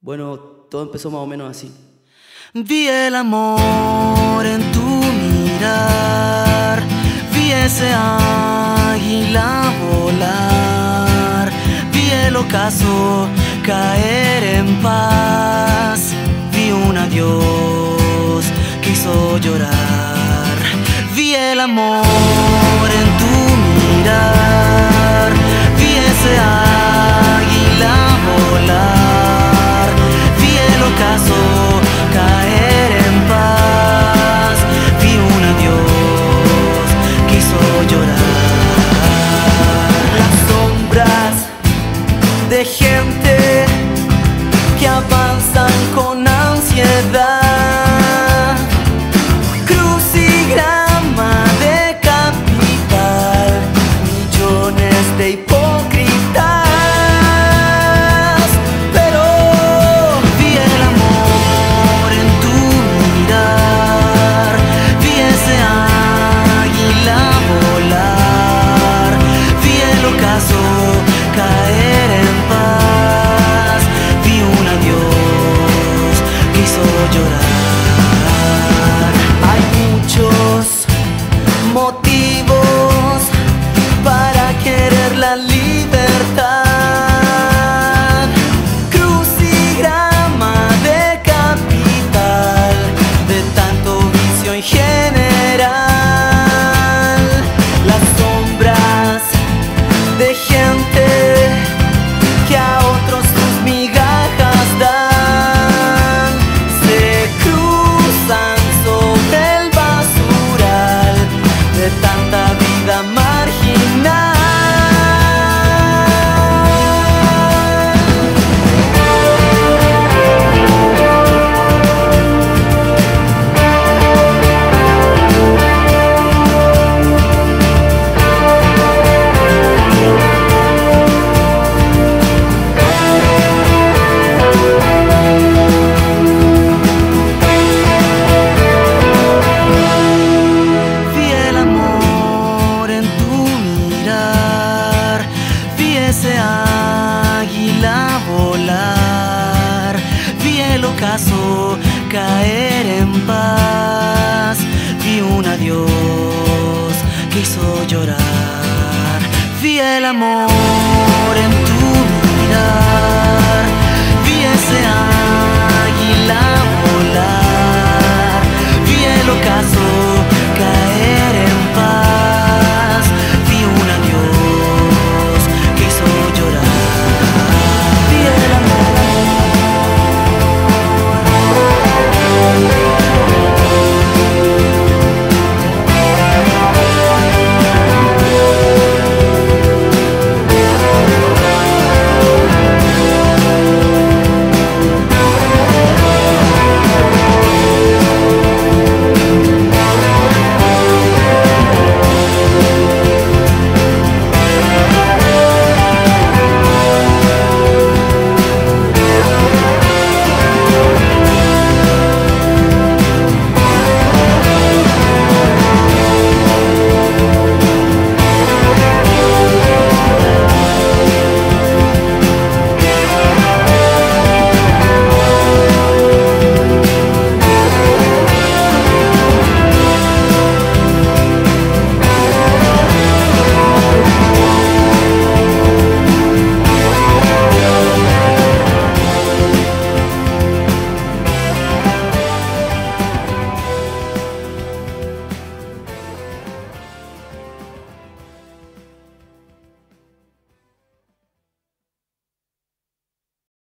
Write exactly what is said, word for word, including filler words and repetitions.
Bueno, todo empezó más o menos así. Vi el amor en tu mirar, vi ese águila volar, vi el ocaso caer en paz, vi un adiós que hizo llorar. Vi el amor en tu mirar, vi ese águila volar, vi el ocaso caer en paz, vi un adiós que hizo llorar. Las sombras de gente que avanzan con ansiedad, crucigrama de capital, millones de hipócritas. Caer en paz, vi un adiós que hizo llorar. Hay muchos motivos para querer la libertad, crucigrama de capital, de tanto vicio en general. Las sombras de gente que a otros sus migajas dan, se cruzan sobre el basural de tanta vida marginal. Ese águila volar, vi el ocaso caer en paz, vi un adiós que hizo llorar. Vi el amor en tu mirada.